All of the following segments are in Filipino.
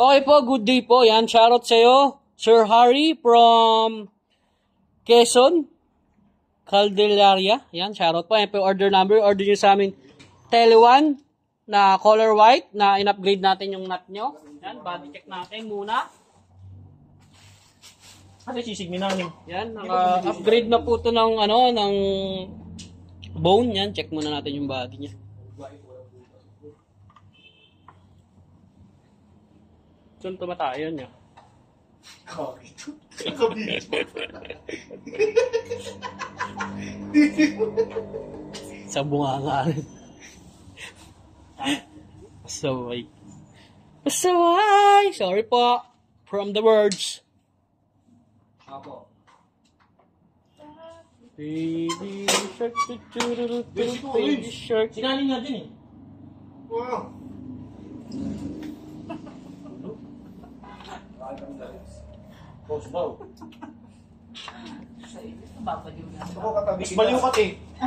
Okay po, good day po. Yan, shoutout sa'yo. Sir Harry from Quezon, Caldelaria. Yan, shoutout po. Yan po order number. Order nyo sa amin Tele1 na color white na in-upgrade natin yung nut nyo. Yan, body check natin muna. Kasi sisigmin namin. Yan, naka-upgrade na po ito ng, ng bone. Yan, check muna natin yung body niya. Saan tumatayo niya? Sa bunganga rin. Pasaway. Pasaway! Sorry po. From the words. Apo. Baby shark, baby shark. Sinaling nga din eh. Wow. Boss daw. Ako katabi Mas baliw ka eh.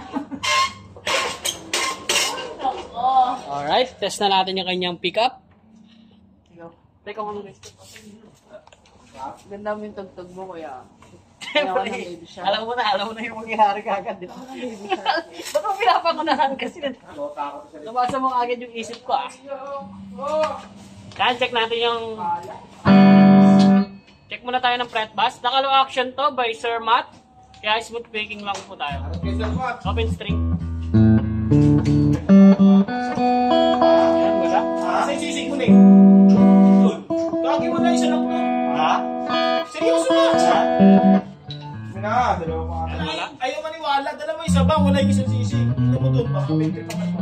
Alright, test na natin yung kanyang pickup. Teka mo guys. Ganda mo yung tugtog mo, kuya. Alam mo na yung mangyayari kagad. Ba't mo pinapangunahan kasi nabasa mo agad yung isip ko Kaya check natin yung... Check muna tayo ng fret bass. Nakalo action to by Sir Matt. Kaya smooth picking lang po tayo. Open string. Ayan, wala. Kasi sisig mo na eh. Doon. Kagi mo na isa lang doon. Ha? Seryoso na. Ha? Na, dalawa pa. Ayaw maniwala. Dalawa isa ba? Wala yung isang sisig. Ito mo doon. Baka may trip naman mo.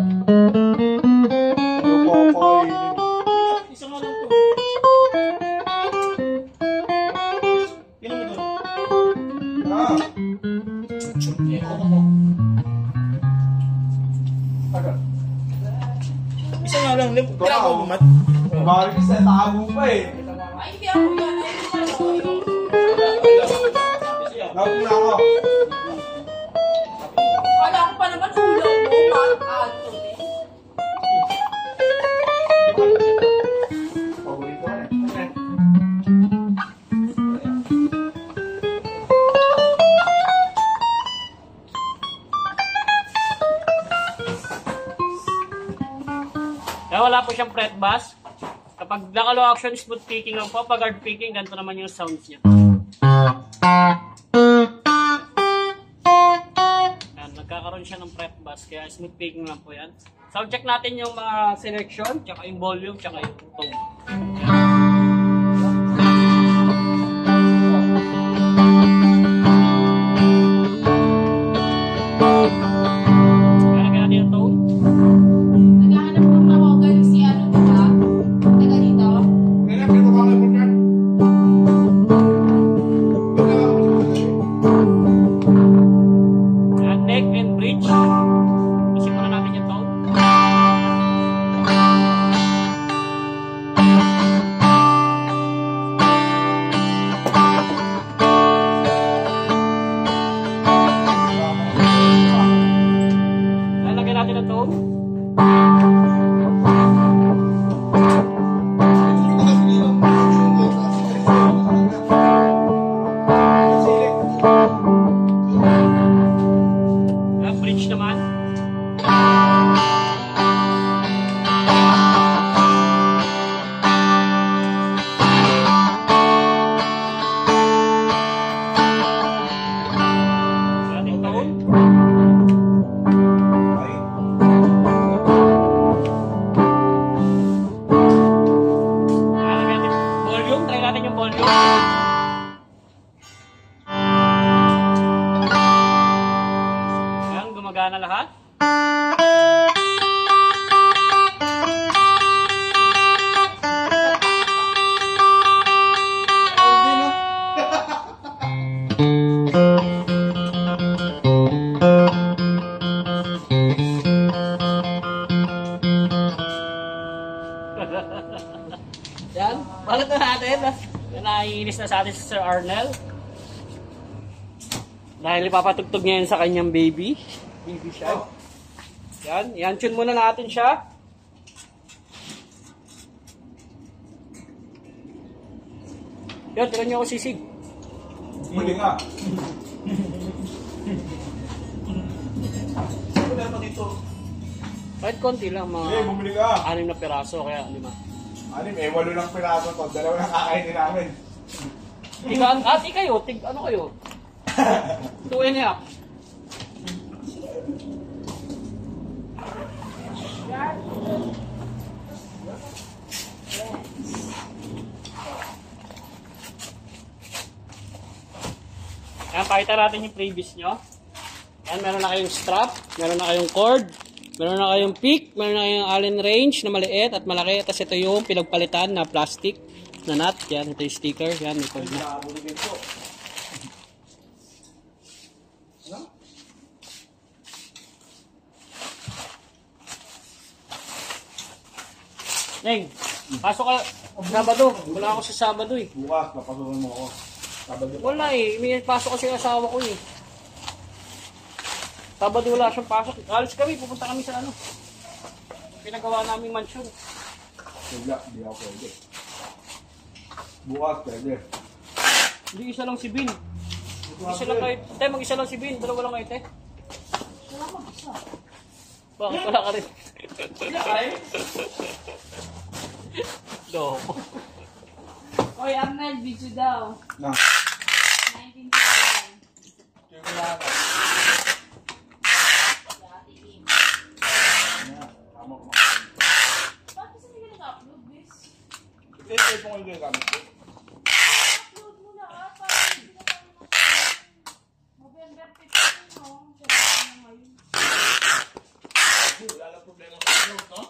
Isa nga lang to. Pino mo doon. Ah. Isa nga lang. Kailangan ko bumat. Bari sa tago pa eh. Ay, hindi ako yan. Lawag na ako. Kala ko pa naman ulo mo, Anthony. Paborito ko na. Kaya wala po siyang fret bass. Kapag nakalo action, smooth picking lang po. Pag hard picking, ganito naman yung sounds niya. Yan, nagkakaroon siya ng fret bass. Kaya smooth picking lang po yan. Sound check natin yung mga selection, tsaka yung volume, tsaka yung tone. Kaya natin yung tone. Naghahanap ng mahogan si ano, diba? Taga dito. Ngayon, pero baka may bulkan. Yan, neck and bridge. Isip muna natin yung tone. Lalagyan natin ang tone. Yan, bridge naman. Yan yung tone. Lalagyan natin volume. Try natin yung volume. Yan, gumagana lahat. Yan, balat na natin. Naiinis na sa atin si Sir Arnel. Dahil ipapatugtog niya yan sa kanyang baby. Baby shark. Yan, i-tune muna natin siya. Yan, tinan nyo ako sisig. Muli nga. Ano meron pa dito? Kahit konti lang, Sige, mga bumili ka. 6 na piraso, kaya 5. Anim, 8 lang piraso to. 2 lang kakainin namin. Ati kayo, ano kayo? 2.5. Ayan, pakita natin yung previous nyo. Ayan, meron na kayong strap, meron na kayong cord, meron na kayong pick, meron na kayong Allen wrench na maliit at malaki. Tapos ito yung pinagpalitan na plastic na nut. Yan, ito yung sticker. Yan, may cord na. Nakabuli ko. Neng, pasok ka. Sabado. Wala ako sa Sabado eh. Bukas, papasukan mo ako. Sabado. Wala eh. May pasok kasi yung asawa ko eh. Sabado wala siyang pasok. Alis kami, pupunta kami sa ano. Pinagawa namin mansion. Wala, di ako pwede. Bukas, pwede. Hindi isa lang si Bin. Isa lang kayo. Te, mag-isa lang si Bin. Dalawa lang kayo, te. Wala mag-isa. Bakit wala ka rin? Ay! Do. Oy, Amel, video daw. Na. 1971. Sige ko lang ako. Dati Kim. Tama ko. Bakit saan hindi ka nag-upload, bis? Ito yung hindi gamit ko. Upload mo na ka, para hindi na tayo November 15, no? Siya na ngayon. Wala lang problema sa upload, no?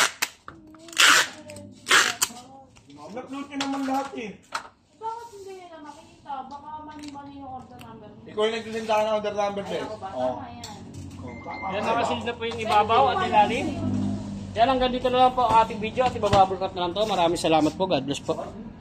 Upload nyo naman lahat eh. Bakit hindi nila makikita? Baka mali-mali yung order number mo. Ikaw yung nagsisinda ka ng order number, Ay, Bes. ako ba? Oo. Tama yan. Yan nakasil na po yung ibabaw at ilalim. Yan hanggang dito na lang po ang ating video at ibababroadcast na lang to. Maraming salamat po. God bless po.